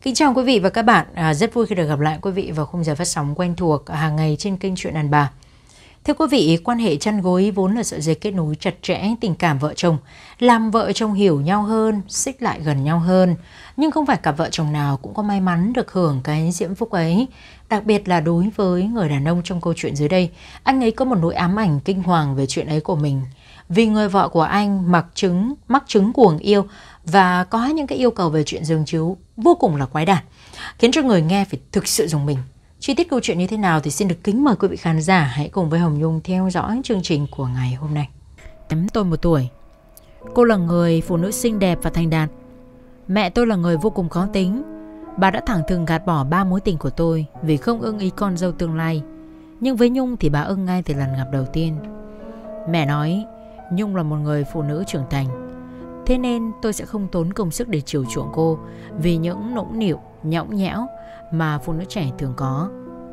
Kính chào quý vị và các bạn, rất vui khi được gặp lại quý vị vào khung giờ phát sóng quen thuộc hàng ngày trên kênh Chuyện Đàn Bà. Thưa quý vị, quan hệ chăn gối vốn là sợi dây kết nối chặt chẽ tình cảm vợ chồng, làm vợ chồng hiểu nhau hơn, xích lại gần nhau hơn. Nhưng không phải cặp vợ chồng nào cũng có may mắn được hưởng cái diễm phúc ấy. Đặc biệt là đối với người đàn ông trong câu chuyện dưới đây, anh ấy có một nỗi ám ảnh kinh hoàng về chuyện ấy của mình. Vì người vợ của anh mắc chứng cuồng yêu và có những cái yêu cầu về chuyện giường chiếu vô cùng là quái đản, khiến cho người nghe phải thực sự rùng mình. Chi tiết câu chuyện như thế nào thì xin được kính mời quý vị khán giả hãy cùng với Hồng Nhung theo dõi chương trình của ngày hôm nay. Em tôi 1 tuổi. Cô là người phụ nữ xinh đẹp và thành đạt. Mẹ tôi là người vô cùng khó tính. Bà đã thẳng thừng gạt bỏ 3 mối tình của tôi vì không ưng ý con dâu tương lai. Nhưng với Nhung thì bà ưng ngay từ lần gặp đầu tiên. Mẹ nói Nhung là một người phụ nữ trưởng thành, thế nên tôi sẽ không tốn công sức để chiều chuộng cô vì những nũng nịu, nhõng nhẽo mà phụ nữ trẻ thường có.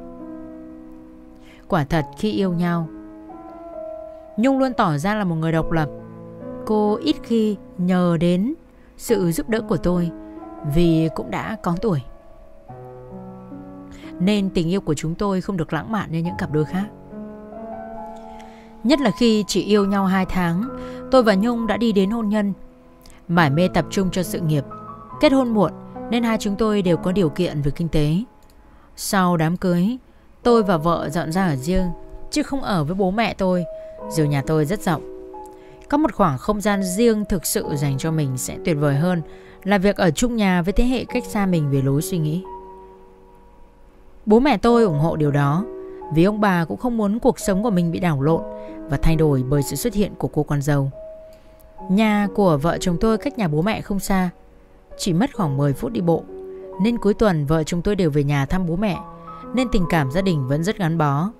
Quả thật khi yêu nhau, Nhung luôn tỏ ra là một người độc lập. Cô ít khi nhờ đến sự giúp đỡ của tôi vì cũng đã có tuổi, nên tình yêu của chúng tôi không được lãng mạn như những cặp đôi khác. Nhất là khi chỉ yêu nhau 2 tháng, tôi và Nhung đã đi đến hôn nhân. Mải mê tập trung cho sự nghiệp, kết hôn muộn nên hai chúng tôi đều có điều kiện về kinh tế. Sau đám cưới, tôi và vợ dọn ra ở riêng, chứ không ở với bố mẹ tôi. Dù nhà tôi rất rộng, có một khoảng không gian riêng thực sự dành cho mình sẽ tuyệt vời hơn là việc ở chung nhà với thế hệ cách xa mình về lối suy nghĩ. Bố mẹ tôi ủng hộ điều đó, vì ông bà cũng không muốn cuộc sống của mình bị đảo lộn và thay đổi bởi sự xuất hiện của cô con dâu. Nhà của vợ chồng tôi cách nhà bố mẹ không xa, chỉ mất khoảng 10 phút đi bộ, nên cuối tuần vợ chồng tôi đều về nhà thăm bố mẹ, nên tình cảm gia đình vẫn rất gắn bó.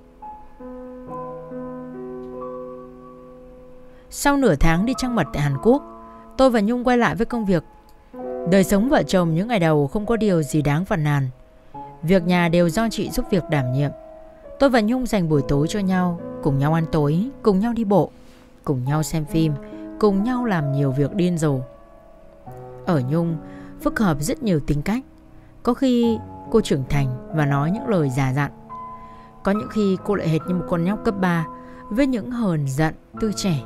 Sau nửa tháng đi trăng mật tại Hàn Quốc, tôi và Nhung quay lại với công việc. Đời sống vợ chồng những ngày đầu không có điều gì đáng phàn nàn. Việc nhà đều do chị giúp việc đảm nhiệm. Tôi và Nhung dành buổi tối cho nhau, cùng nhau ăn tối, cùng nhau đi bộ, cùng nhau xem phim, cùng nhau làm nhiều việc điên rồ. Ở Nhung phức hợp rất nhiều tính cách. Có khi cô trưởng thành và nói những lời già dặn, có những khi cô lại hệt như một con nhóc cấp 3 với những hờn giận tươi trẻ.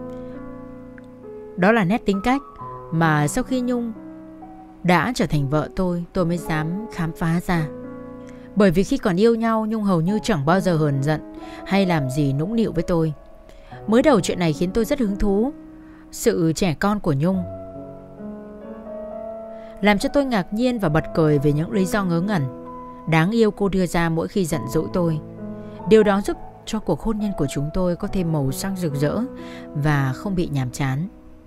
Đó là nét tính cách mà sau khi Nhung đã trở thành vợ tôi mới dám khám phá ra. Bởi vì khi còn yêu nhau, Nhung hầu như chẳng bao giờ hờn giận hay làm gì nũng nịu với tôi. Mới đầu chuyện này khiến tôi rất hứng thú. Sự trẻ con của Nhung làm cho tôi ngạc nhiên và bật cười về những lý do ngớ ngẩn đáng yêu cô đưa ra mỗi khi giận dỗi tôi. Điều đó giúp cho cuộc hôn nhân của chúng tôi có thêm màu sắc rực rỡ và không bị nhàm chán.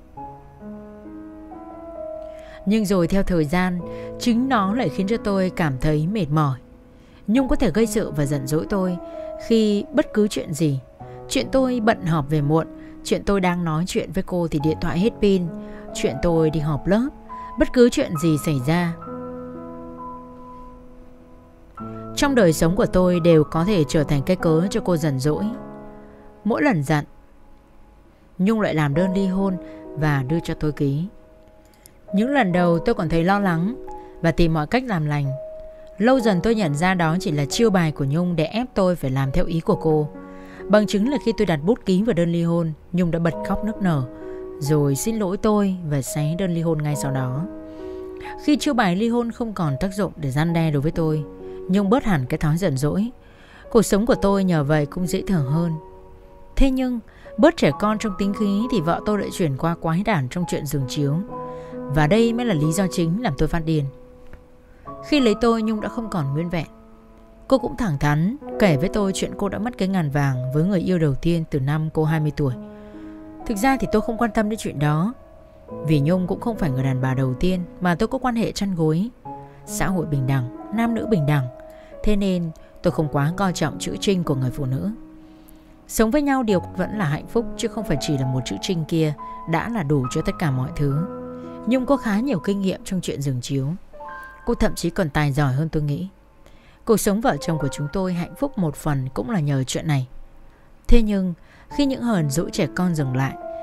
Nhưng rồi theo thời gian, chính nó lại khiến cho tôi cảm thấy mệt mỏi. Nhung có thể gây sự và giận dỗi tôi khi bất cứ chuyện gì. Chuyện tôi bận họp về muộn, chuyện tôi đang nói chuyện với cô thì điện thoại hết pin, chuyện tôi đi họp lớp, bất cứ chuyện gì xảy ra trong đời sống của tôi đều có thể trở thành cái cớ cho cô giận dỗi. Mỗi lần giận, Nhung lại làm đơn ly hôn và đưa cho tôi ký. Những lần đầu tôi còn thấy lo lắng và tìm mọi cách làm lành. Lâu dần tôi nhận ra đó chỉ là chiêu bài của Nhung để ép tôi phải làm theo ý của cô. Bằng chứng là khi tôi đặt bút ký vào đơn ly hôn, Nhung đã bật khóc nức nở, rồi xin lỗi tôi và xé đơn ly hôn ngay sau đó. Khi chiêu bài ly hôn không còn tác dụng để răn đe đối với tôi, Nhung bớt hẳn cái thói giận dỗi. Cuộc sống của tôi nhờ vậy cũng dễ thở hơn. Thế nhưng bớt trẻ con trong tính khí thì vợ tôi lại chuyển qua quái đản trong chuyện giường chiếu. Và đây mới là lý do chính làm tôi phát điên. Khi lấy tôi, Nhung đã không còn nguyên vẹn. Cô cũng thẳng thắn kể với tôi chuyện cô đã mất cái ngàn vàng với người yêu đầu tiên từ năm cô 20 tuổi. Thực ra thì tôi không quan tâm đến chuyện đó, vì Nhung cũng không phải người đàn bà đầu tiên mà tôi có quan hệ chăn gối. Xã hội bình đẳng, nam nữ bình đẳng, thế nên tôi không quá coi trọng chữ trinh của người phụ nữ. Sống với nhau điều vẫn là hạnh phúc, chứ không phải chỉ là một chữ trinh kia đã là đủ cho tất cả mọi thứ. Nhung có khá nhiều kinh nghiệm trong chuyện giường chiếu. Cô thậm chí còn tài giỏi hơn tôi nghĩ. Cuộc sống vợ chồng của chúng tôi hạnh phúc một phần cũng là nhờ chuyện này. Thế nhưng khi những hờn dỗi trẻ con dừng lại thì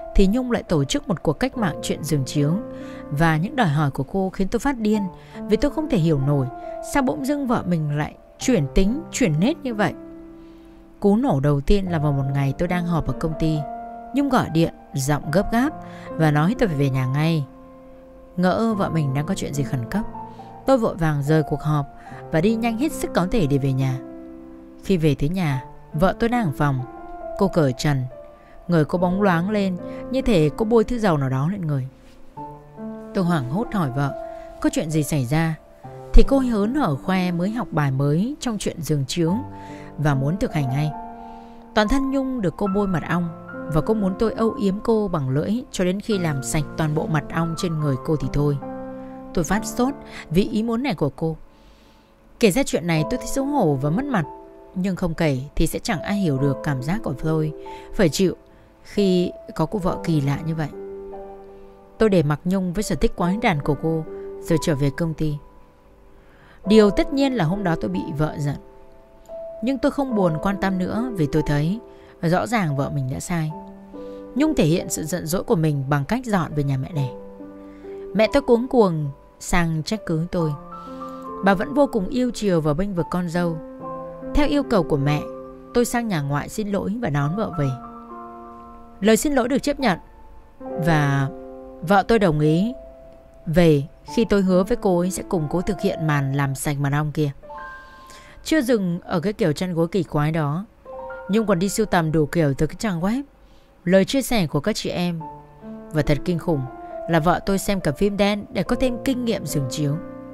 thì Nhung lại tổ chức một cuộc cách mạng chuyện giường chiếu. Và những đòi hỏi của cô khiến tôi phát điên, vì tôi không thể hiểu nổi sao bỗng dưng vợ mình lại chuyển tính, chuyển nết như vậy. Cú nổ đầu tiên là vào một ngày tôi đang họp ở công ty. Nhung gọi điện, giọng gấp gáp và nói tôi phải về nhà ngay. Ngỡ vợ mình đang có chuyện gì khẩn cấp, tôi vội vàng rời cuộc họp và đi nhanh hết sức có thể để về nhà. Khi về tới nhà, vợ tôi đang ở phòng. Cô cởi trần, người cô bóng loáng lên như thể cô bôi thứ dầu nào đó lên người. Tôi hoảng hốt hỏi vợ có chuyện gì xảy ra, thì cô hớn hở khoe mới học bài mới trong chuyện giường chiếu và muốn thực hành ngay. Toàn thân Nhung được cô bôi mật ong và cô muốn tôi âu yếm cô bằng lưỡi cho đến khi làm sạch toàn bộ mật ong trên người cô thì thôi. Tôi phát sốt vì ý muốn này của cô. Kể ra chuyện này tôi thấy xấu hổ và mất mặt, nhưng không kể thì sẽ chẳng ai hiểu được cảm giác của tôi phải chịu khi có cô vợ kỳ lạ như vậy. Tôi để mặc Nhung với sở thích quái đản của cô rồi trở về công ty. Điều tất nhiên là hôm đó tôi bị vợ giận, nhưng tôi không buồn quan tâm nữa vì tôi thấy rõ ràng vợ mình đã sai. Nhung thể hiện sự giận dỗi của mình bằng cách dọn về nhà mẹ đẻ. Mẹ tôi cuống cuồng sang trách cứ tôi. Bà vẫn vô cùng yêu chiều và bênh vực con dâu. Theo yêu cầu của mẹ, tôi sang nhà ngoại xin lỗi và đón vợ về. Lời xin lỗi được chấp nhận và vợ tôi đồng ý về khi tôi hứa với cô ấy sẽ cùng cô thực hiện màn làm sạch màn ong kia. Chưa dừng ở cái kiểu chăn gối kỳ quái đó, Nhung còn đi sưu tầm đủ kiểu từ cái trang web, lời chia sẻ của các chị em. Và thật kinh khủng là vợ tôi xem cả phim đen để có thêm kinh nghiệm giường chiếu.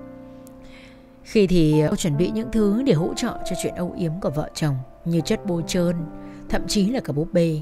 Khi thì cô chuẩn bị những thứ để hỗ trợ cho chuyện âu yếm của vợ chồng, như chất bôi trơn, thậm chí là cả búp bê.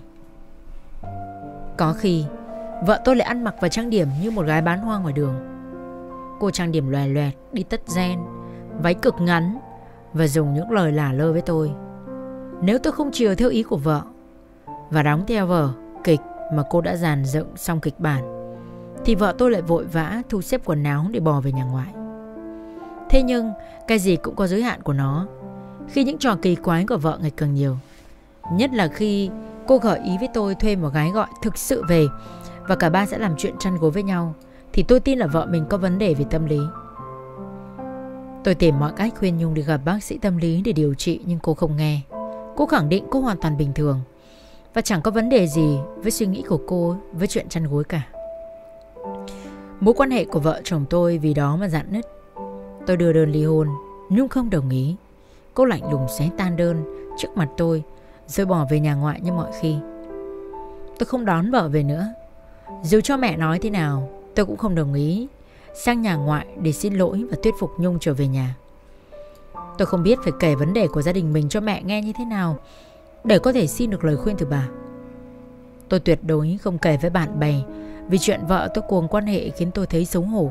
Có khi vợ tôi lại ăn mặc và trang điểm như một gái bán hoa ngoài đường. Cô trang điểm loè loẹt, đi tất ren, váy cực ngắn và dùng những lời lả lơ với tôi. Nếu tôi không chiều theo ý của vợ và đóng theo vở kịch mà cô đã dàn dựng xong kịch bản, thì vợ tôi lại vội vã thu xếp quần áo để bỏ về nhà ngoại. Thế nhưng cái gì cũng có giới hạn của nó. Khi những trò kỳ quái của vợ ngày càng nhiều, nhất là khi cô gợi ý với tôi thuê một gái gọi thực sự về và cả ba sẽ làm chuyện chăn gối với nhau, thì tôi tin là vợ mình có vấn đề về tâm lý. Tôi tìm mọi cách khuyên Nhung đi gặp bác sĩ tâm lý để điều trị, nhưng cô không nghe. Cô khẳng định cô hoàn toàn bình thường và chẳng có vấn đề gì với suy nghĩ của cô với chuyện chăn gối cả. Mối quan hệ của vợ chồng tôi vì đó mà rạn nứt. Tôi đưa đơn ly hôn, Nhung không đồng ý. Cô lạnh lùng xé tan đơn trước mặt tôi rồi bỏ về nhà ngoại như mọi khi. Tôi không đón vợ về nữa. Dù cho mẹ nói thế nào, tôi cũng không đồng ý sang nhà ngoại để xin lỗi và thuyết phục Nhung trở về nhà. Tôi không biết phải kể vấn đề của gia đình mình cho mẹ nghe như thế nào để có thể xin được lời khuyên từ bà. Tôi tuyệt đối không kể với bạn bè, vì chuyện vợ tôi cuồng quan hệ khiến tôi thấy xấu hổ.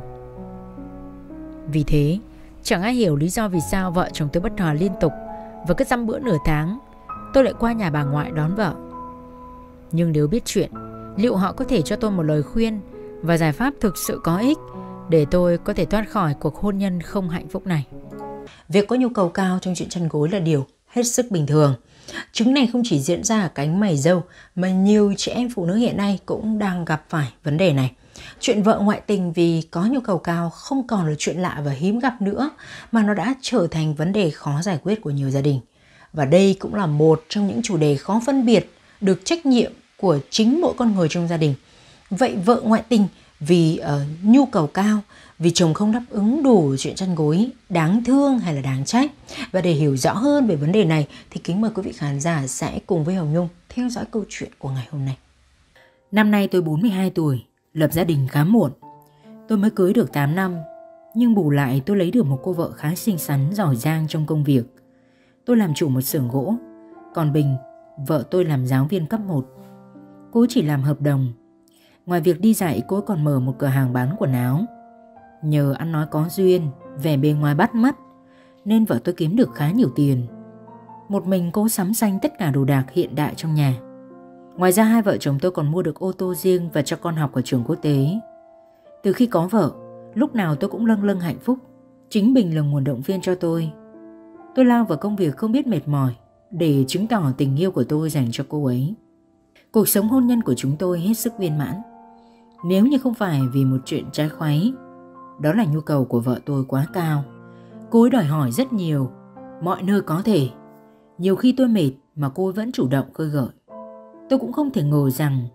Vì thế, chẳng ai hiểu lý do vì sao vợ chồng tôi bất hòa liên tục, và cứ dăm bữa nửa tháng tôi lại qua nhà bà ngoại đón vợ. Nhưng nếu biết chuyện, liệu họ có thể cho tôi một lời khuyên và giải pháp thực sự có ích để tôi có thể thoát khỏi cuộc hôn nhân không hạnh phúc này? Việc có nhu cầu cao trong chuyện chăn gối là điều hết sức bình thường. Chứng này không chỉ diễn ra ở cánh mày râu mà nhiều chị em phụ nữ hiện nay cũng đang gặp phải vấn đề này. Chuyện vợ ngoại tình vì có nhu cầu cao không còn là chuyện lạ và hiếm gặp nữa, mà nó đã trở thành vấn đề khó giải quyết của nhiều gia đình. Và đây cũng là một trong những chủ đề khó phân biệt được trách nhiệm của chính mỗi con người trong gia đình. Vậy vợ ngoại tình vì nhu cầu cao, vì chồng không đáp ứng đủ chuyện chăn gối, đáng thương hay là đáng trách? Và để hiểu rõ hơn về vấn đề này thì kính mời quý vị khán giả sẽ cùng với Hồng Nhung theo dõi câu chuyện của ngày hôm nay. Năm nay tôi 42 tuổi, lập gia đình khá muộn. Tôi mới cưới được 8 năm, nhưng bù lại tôi lấy được một cô vợ khá xinh xắn, giỏi giang trong công việc. Tôi làm chủ một xưởng gỗ, còn Bình, vợ tôi làm giáo viên cấp 1. Cô chỉ làm hợp đồng. Ngoài việc đi dạy, cô còn mở một cửa hàng bán quần áo. Nhờ ăn nói có duyên, vẻ bề ngoài bắt mắt, nên vợ tôi kiếm được khá nhiều tiền. Một mình cô sắm sanh tất cả đồ đạc hiện đại trong nhà. Ngoài ra hai vợ chồng tôi còn mua được ô tô riêng và cho con học ở trường quốc tế. Từ khi có vợ, lúc nào tôi cũng lâng lâng hạnh phúc. Chính Bình là nguồn động viên cho tôi. Tôi lao vào công việc không biết mệt mỏi để chứng tỏ tình yêu của tôi dành cho cô ấy. Cuộc sống hôn nhân của chúng tôi hết sức viên mãn. Nếu như không phải vì một chuyện trái khoái, đó là nhu cầu của vợ tôi quá cao. Cô ấy đòi hỏi rất nhiều, mọi nơi có thể. Nhiều khi tôi mệt mà cô ấy vẫn chủ động khơi gợi. Tôi cũng không thể ngờ rằng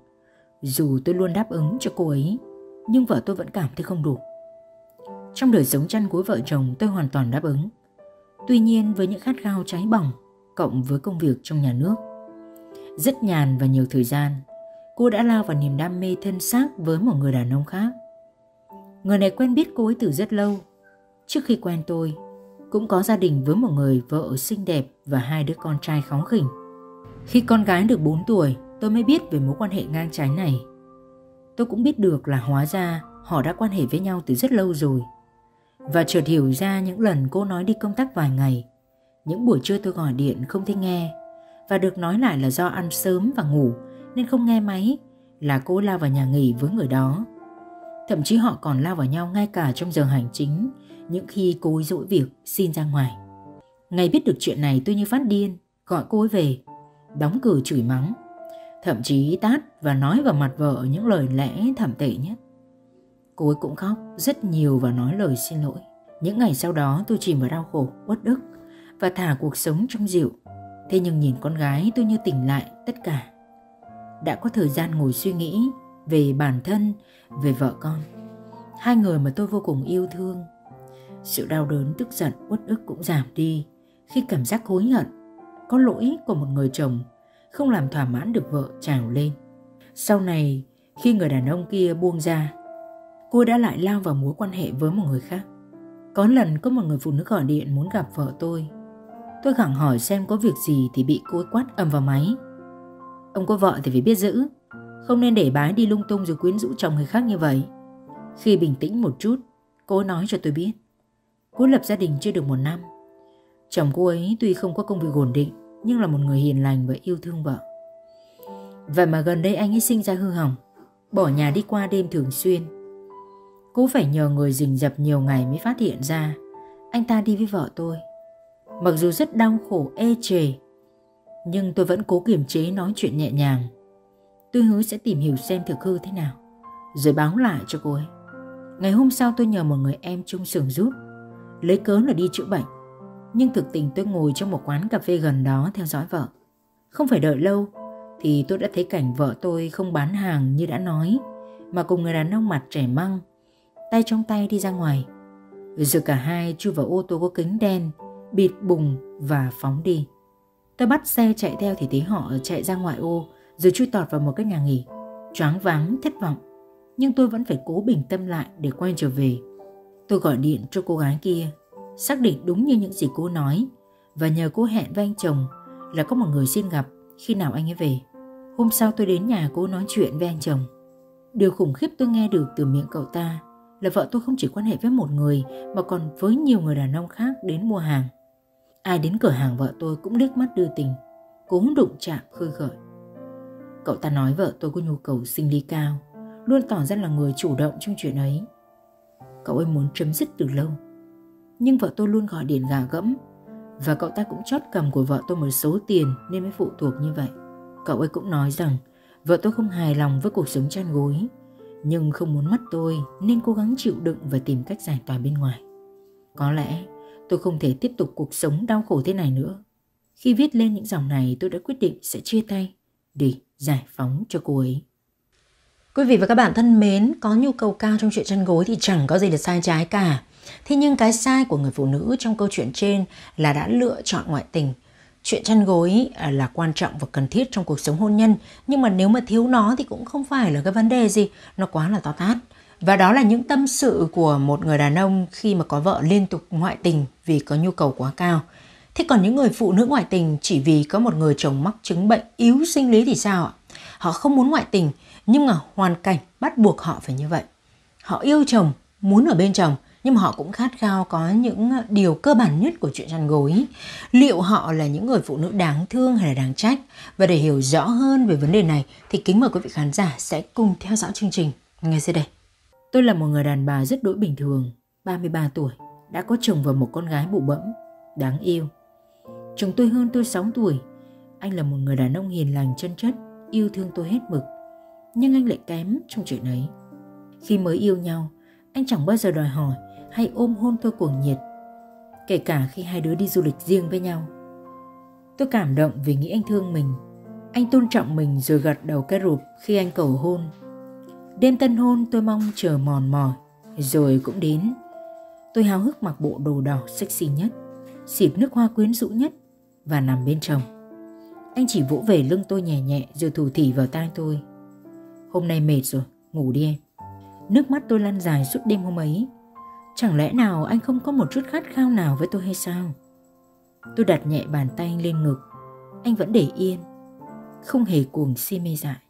dù tôi luôn đáp ứng cho cô ấy, nhưng vợ tôi vẫn cảm thấy không đủ. Trong đời sống chăn gối vợ chồng tôi hoàn toàn đáp ứng. Tuy nhiên với những khát khao cháy bỏng cộng với công việc trong nhà nước rất nhàn và nhiều thời gian, cô đã lao vào niềm đam mê thân xác với một người đàn ông khác. Người này quen biết cô ấy từ rất lâu. Trước khi quen tôi, cũng có gia đình với một người vợ xinh đẹp và 2 đứa con trai kháu khỉnh. Khi con gái được 4 tuổi, tôi mới biết về mối quan hệ ngang trái này. Tôi cũng biết được là hóa ra họ đã quan hệ với nhau từ rất lâu rồi. Và chợt hiểu ra những lần cô nói đi công tác vài ngày, những buổi trưa tôi gọi điện không thấy nghe, và được nói lại là do ăn sớm và ngủ nên không nghe máy, là cô lao vào nhà nghỉ với người đó. Thậm chí họ còn lao vào nhau ngay cả trong giờ hành chính, những khi cô ấy dỗi việc xin ra ngoài. Ngày biết được chuyện này tôi như phát điên, gọi cô ấy về, đóng cửa chửi mắng, thậm chí tát và nói vào mặt vợ những lời lẽ thảm tệ nhất. Cô ấy cũng khóc rất nhiều và nói lời xin lỗi. Những ngày sau đó tôi chìm vào đau khổ, uất ức và thả cuộc sống trong rượu. Thế nhưng nhìn con gái tôi như tỉnh lại tất cả. Đã có thời gian ngồi suy nghĩ về bản thân, về vợ con, 2 người mà tôi vô cùng yêu thương. Sự đau đớn, tức giận, uất ức cũng giảm đi khi cảm giác hối hận, có lỗi của một người chồng không làm thỏa mãn được vợ trào lên. Sau này, khi người đàn ông kia buông ra, cô đã lại lao vào mối quan hệ với một người khác. Có lần có một người phụ nữ gọi điện muốn gặp vợ tôi. Tôi gặng hỏi xem có việc gì thì bị cô ấy quát ầm vào máy. Ông có vợ thì phải biết giữ, không nên để bà ấy đi lung tung rồi quyến rũ chồng người khác như vậy. Khi bình tĩnh một chút, cô ấy nói cho tôi biết cô lập gia đình chưa được 1 năm. Chồng cô ấy tuy không có công việc ổn định nhưng là một người hiền lành và yêu thương vợ. Vậy mà gần đây anh ấy sinh ra hư hỏng, bỏ nhà đi qua đêm thường xuyên. Cô phải nhờ người rình rập nhiều ngày mới phát hiện ra anh ta đi với vợ tôi. Mặc dù rất đau khổ ê chề, nhưng tôi vẫn cố kiềm chế nói chuyện nhẹ nhàng. Tôi hứa sẽ tìm hiểu xem thực hư thế nào, rồi báo lại cho cô ấy. Ngày hôm sau tôi nhờ một người em chung xưởng giúp, lấy cớ là đi chữa bệnh. Nhưng thực tình tôi ngồi trong một quán cà phê gần đó theo dõi vợ. Không phải đợi lâu thì tôi đã thấy cảnh vợ tôi không bán hàng như đã nói, mà cùng người đàn ông mặt trẻ măng, tay trong tay đi ra ngoài. Rồi cả hai chui vào ô tô có kính đen, bịt bùng và phóng đi. Tôi bắt xe chạy theo thì thấy họ chạy ra ngoài ô, rồi chui tọt vào một cái nhà nghỉ. Choáng váng, thất vọng, nhưng tôi vẫn phải cố bình tâm lại để quay trở về. Tôi gọi điện cho cô gái kia, xác định đúng như những gì cô nói, và nhờ cô hẹn với anh chồng là có một người xin gặp khi nào anh ấy về. Hôm sau tôi đến nhà cô nói chuyện với anh chồng. Điều khủng khiếp tôi nghe được từ miệng cậu ta là vợ tôi không chỉ quan hệ với một người mà còn với nhiều người đàn ông khác đến mua hàng. Ai đến cửa hàng vợ tôi cũng liếc mắt đưa tình, cố đụng chạm khơi gợi. Cậu ta nói vợ tôi có nhu cầu sinh lý cao, luôn tỏ ra là người chủ động trong chuyện ấy. Cậu ấy muốn chấm dứt từ lâu, nhưng vợ tôi luôn gọi điện gạ gẫm, và cậu ta cũng chót cầm của vợ tôi một số tiền nên mới phụ thuộc như vậy. Cậu ấy cũng nói rằng vợ tôi không hài lòng với cuộc sống chăn gối, nhưng không muốn mất tôi nên cố gắng chịu đựng và tìm cách giải tỏa bên ngoài. Có lẽ tôi không thể tiếp tục cuộc sống đau khổ thế này nữa. Khi viết lên những dòng này, tôi đã quyết định sẽ chia tay để giải phóng cho cô ấy. Quý vị và các bạn thân mến, có nhu cầu cao trong chuyện chăn gối thì chẳng có gì là sai trái cả. Thế nhưng cái sai của người phụ nữ trong câu chuyện trên là đã lựa chọn ngoại tình. Chuyện chăn gối là quan trọng và cần thiết trong cuộc sống hôn nhân, nhưng mà nếu mà thiếu nó thì cũng không phải là cái vấn đề gì, nó quá là to tát. Và đó là những tâm sự của một người đàn ông khi mà có vợ liên tục ngoại tình vì có nhu cầu quá cao. Thế còn những người phụ nữ ngoại tình chỉ vì có một người chồng mắc chứng bệnh yếu sinh lý thì sao ạ? Họ không muốn ngoại tình, nhưng mà hoàn cảnh bắt buộc họ phải như vậy. Họ yêu chồng, muốn ở bên chồng, nhưng mà họ cũng khát khao có những điều cơ bản nhất của chuyện chăn gối. Liệu họ là những người phụ nữ đáng thương hay là đáng trách? Và để hiểu rõ hơn về vấn đề này thì kính mời quý vị khán giả sẽ cùng theo dõi chương trình ngay sau đây. Tôi là một người đàn bà rất đỗi bình thường, 33 tuổi, đã có chồng và một con gái bụ bẫm, đáng yêu. Chồng tôi hơn tôi 6 tuổi. Anh là một người đàn ông hiền lành chân chất, yêu thương tôi hết mực, nhưng anh lại kém trong chuyện ấy. Khi mới yêu nhau, anh chẳng bao giờ đòi hỏi hay ôm hôn tôi cuồng nhiệt, kể cả khi hai đứa đi du lịch riêng với nhau. Tôi cảm động vì nghĩ anh thương mình. Anh tôn trọng mình rồi gật đầu cái rụp khi anh cầu hôn. Đêm tân hôn tôi mong chờ mòn mỏi, rồi cũng đến. Tôi háo hức mặc bộ đồ đỏ sexy nhất, xịt nước hoa quyến rũ nhất và nằm bên chồng. Anh chỉ vỗ về lưng tôi nhẹ nhẹ rồi thủ thỉ vào tai tôi. Hôm nay mệt rồi, ngủ đi em. Nước mắt tôi lăn dài suốt đêm hôm ấy. Chẳng lẽ nào anh không có một chút khát khao nào với tôi hay sao? Tôi đặt nhẹ bàn tay anh lên ngực. Anh vẫn để yên, không hề cuồng si mê dại.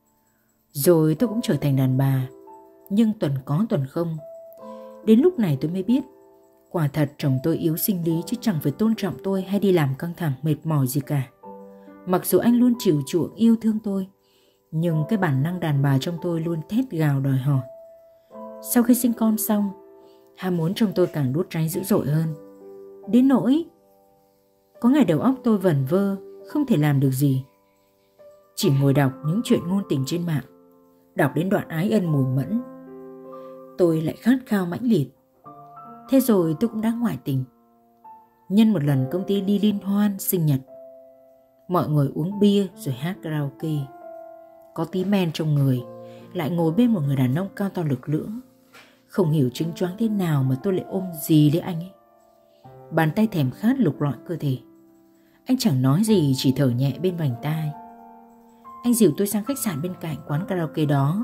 Rồi tôi cũng trở thành đàn bà, nhưng tuần có tuần không. Đến lúc này tôi mới biết, quả thật chồng tôi yếu sinh lý chứ chẳng phải tôn trọng tôi hay đi làm căng thẳng mệt mỏi gì cả. Mặc dù anh luôn chiều chuộng yêu thương tôi, nhưng cái bản năng đàn bà trong tôi luôn thét gào đòi hỏi. Sau khi sinh con xong, ham muốn trong tôi càng đốt cháy dữ dội hơn. Đến nỗi có ngày đầu óc tôi vẩn vơ, không thể làm được gì. Chỉ ngồi đọc những chuyện ngôn tình trên mạng, đọc đến đoạn ái ân mùi mẫn, tôi lại khát khao mãnh liệt. Thế rồi tôi cũng đã ngoại tình. Nhân một lần công ty đi liên hoan sinh nhật, mọi người uống bia rồi hát karaoke. Có tí men trong người, lại ngồi bên một người đàn ông cao to lực lưỡng. Không hiểu chứng choáng thế nào mà tôi lại ôm dì lấy anh ấy. Bàn tay thèm khát lục lọi cơ thể. Anh chẳng nói gì, chỉ thở nhẹ bên vành tai. Anh dìu tôi sang khách sạn bên cạnh quán karaoke đó.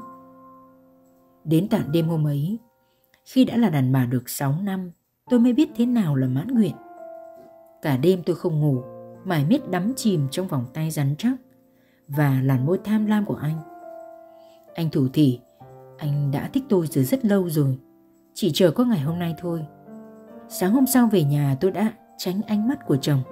Đến tận đêm hôm ấy, khi đã là đàn bà được 6 năm, tôi mới biết thế nào là mãn nguyện. Cả đêm tôi không ngủ, mải miết đắm chìm trong vòng tay rắn chắc và làn môi tham lam của anh. Anh thủ thỉ, anh đã thích tôi từ rất lâu rồi, chỉ chờ có ngày hôm nay thôi. Sáng hôm sau về nhà tôi đã tránh ánh mắt của chồng.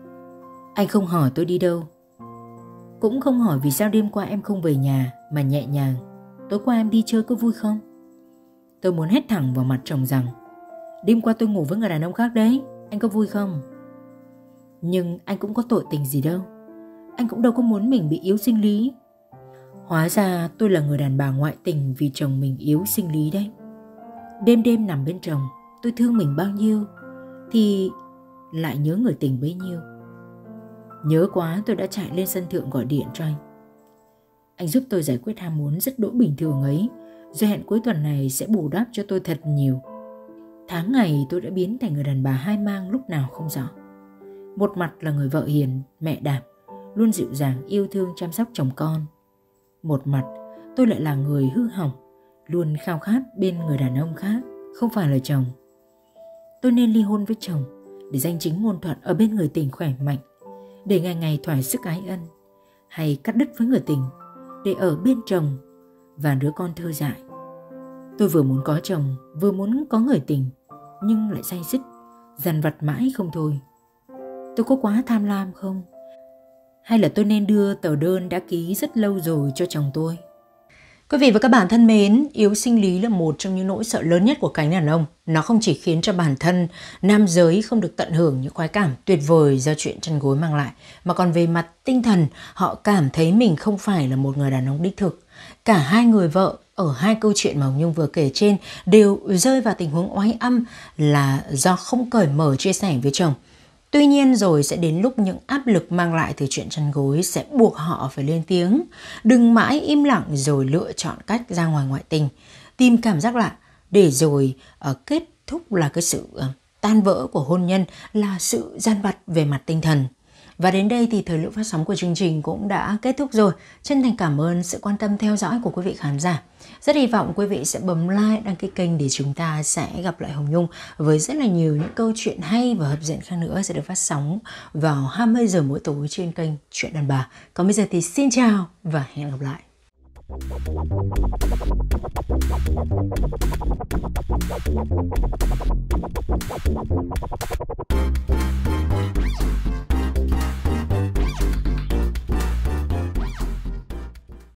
Anh không hỏi tôi đi đâu, cũng không hỏi vì sao đêm qua em không về nhà, mà nhẹ nhàng: tối qua em đi chơi có vui không? Tôi muốn hét thẳng vào mặt chồng rằng: đêm qua tôi ngủ với người đàn ông khác đấy, anh có vui không? Nhưng anh cũng có tội tình gì đâu, anh cũng đâu có muốn mình bị yếu sinh lý. Hóa ra tôi là người đàn bà ngoại tình vì chồng mình yếu sinh lý đấy. Đêm đêm nằm bên chồng, tôi thương mình bao nhiêu thì lại nhớ người tình bấy nhiêu. Nhớ quá tôi đã chạy lên sân thượng gọi điện cho anh. Anh giúp tôi giải quyết ham muốn rất đỗi bình thường ấy, rồi hẹn cuối tuần này sẽ bù đắp cho tôi thật nhiều. Tháng ngày tôi đã biến thành người đàn bà hai mang lúc nào không rõ. Một mặt là người vợ hiền, mẹ đạp, luôn dịu dàng yêu thương chăm sóc chồng con. Một mặt tôi lại là người hư hỏng, luôn khao khát bên người đàn ông khác, không phải là chồng. Tôi nên ly hôn với chồng để danh chính ngôn thuận ở bên người tình khỏe mạnh, để ngày ngày thỏa sức ái ân, hay cắt đứt với người tình để ở bên chồng và đứa con thơ dại. Tôi vừa muốn có chồng, vừa muốn có người tình, nhưng lại day dứt, dằn vặt mãi không thôi. Tôi có quá tham lam không? Hay là tôi nên đưa tờ đơn đã ký rất lâu rồi cho chồng tôi? Quý vị và các bạn thân mến, yếu sinh lý là một trong những nỗi sợ lớn nhất của cánh đàn ông. Nó không chỉ khiến cho bản thân nam giới không được tận hưởng những khoái cảm tuyệt vời do chuyện chăn gối mang lại, mà còn về mặt tinh thần, họ cảm thấy mình không phải là một người đàn ông đích thực. Cả hai người vợ ở hai câu chuyện mà Hồng Nhung vừa kể trên đều rơi vào tình huống oái âm là do không cởi mở chia sẻ với chồng. Tuy nhiên rồi sẽ đến lúc những áp lực mang lại từ chuyện chăn gối sẽ buộc họ phải lên tiếng. Đừng mãi im lặng rồi lựa chọn cách ra ngoài ngoại tình, tìm cảm giác lạ, để rồi kết thúc là cái sự tan vỡ của hôn nhân, là sự gian vặt về mặt tinh thần. Và đến đây thì thời lượng phát sóng của chương trình cũng đã kết thúc rồi. Chân thành cảm ơn sự quan tâm theo dõi của quý vị khán giả. Rất hy vọng quý vị sẽ bấm like, đăng ký kênh để chúng ta sẽ gặp lại Hồng Nhung với rất là nhiều những câu chuyện hay và hấp dẫn khác nữa sẽ được phát sóng vào 20 giờ mỗi tối trên kênh Chuyện Đàn Bà. Còn bây giờ thì xin chào và hẹn gặp lại.